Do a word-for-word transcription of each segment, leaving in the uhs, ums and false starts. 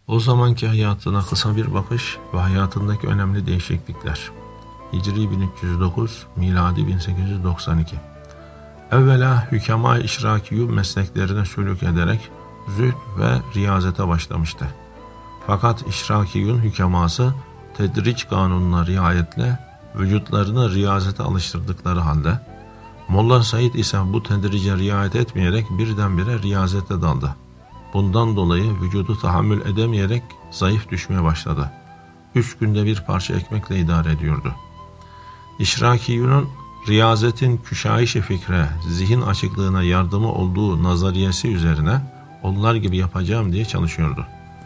O zamanki hayatına kısa bir bakış ve hayatındaki önemli değişiklikler. Hicri bin üç yüz dokuz, miladi bin sekiz yüz doksan iki. Evvela hükema-i işrakiyü mesleklerine sülük ederek zühd ve riyazete başlamıştı. Fakat işrakiyün hükeması tedriç kanununa riayetle vücutlarını riyazete alıştırdıkları halde Molla Said ise bu tedrice riayet etmeyerek birdenbire riyazete daldı. Bundan dolayı vücudu tahammül edemeyerek zayıf düşmeye başladı. Üç günde bir parça ekmekle idare ediyordu. İşrakiyunun riyazetin küşayiş-i fikre, zihin açıklığına yardımı olduğu nazariyesi üzerine onlar gibi yapacağım diye çalışıyordu.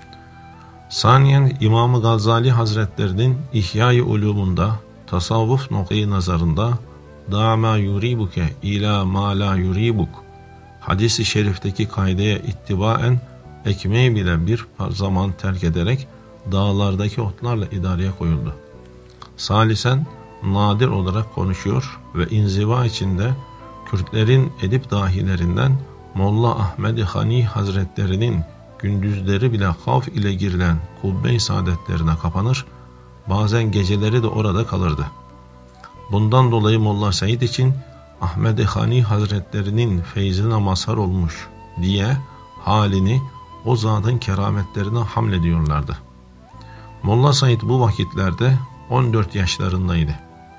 Saniyen İmam-ı Gazali Hazretlerinin İhya-i Ulumunda, tasavvuf noktayı nazarında "Dâ mâ yuribuke ilâ mâ lâ yuribuk" hadis-i şerifteki kaideye ittibaen ekmeği bile bir zaman terk ederek dağlardaki otlarla idareye koyuldu. Salisen nadir olarak konuşuyor ve inziva içinde Kürtlerin edip dahilerinden Molla Ahmed-i Hani Hazretlerinin gündüzleri bile havf ile girilen kubbe-i saadetlerine kapanır, bazen geceleri de orada kalırdı. Bundan dolayı Molla Said için Ahmed-i Hani Hazretlerinin feyzine mazhar olmuş diye halini o zatın kerametlerine hamlediyorlardı. Molla Said bu vakitlerde on dört yaşlarındaydı.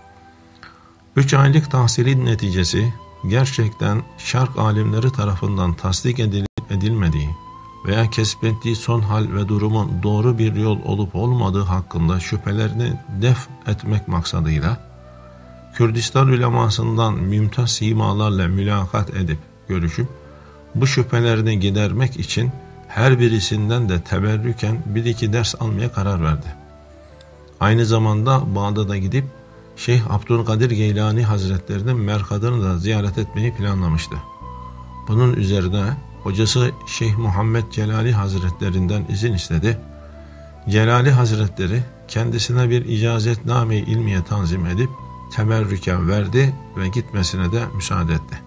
Üç aylık tahsilin neticesi gerçekten şark alimleri tarafından tasdik edilip edilmediği veya kesbettiği son hal ve durumun doğru bir yol olup olmadığı hakkında şüphelerini def etmek maksadıyla Kürdistan ulemasından mümtaz simalarla mülakat edip görüşüp bu şüphelerini gidermek için her birisinden de teberrüken bir iki ders almaya karar verdi. Aynı zamanda Bağdat'a gidip Şeyh Abdülkadir Geylani Hazretlerinin merkadını da ziyaret etmeyi planlamıştı. Bunun üzerine hocası Şeyh Muhammed Celali Hazretlerinden izin istedi. Celali Hazretleri kendisine bir icazetname-i ilmiye tanzim edip teberrüken verdi ve gitmesine de müsaade etti.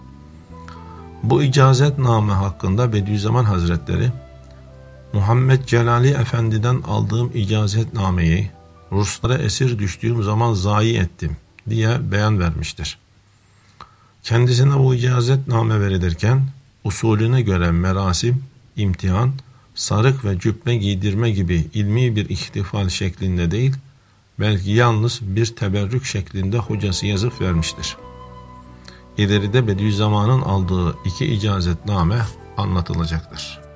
Bu icazetname hakkında Bediüzzaman Hazretleri, Muhammed Celali Efendi'den aldığım icazetnameyi Ruslara esir düştüğüm zaman zayi ettim diye beyan vermiştir. Kendisine bu icazetname verilirken usulüne göre merasim, imtihan, sarık ve cübbe giydirme gibi ilmi bir ihtifal şeklinde değil, belki yalnız bir teberrük şeklinde hocası yazıp vermiştir. İleride Bediüzzaman'ın aldığı iki icazetname anlatılacaktır.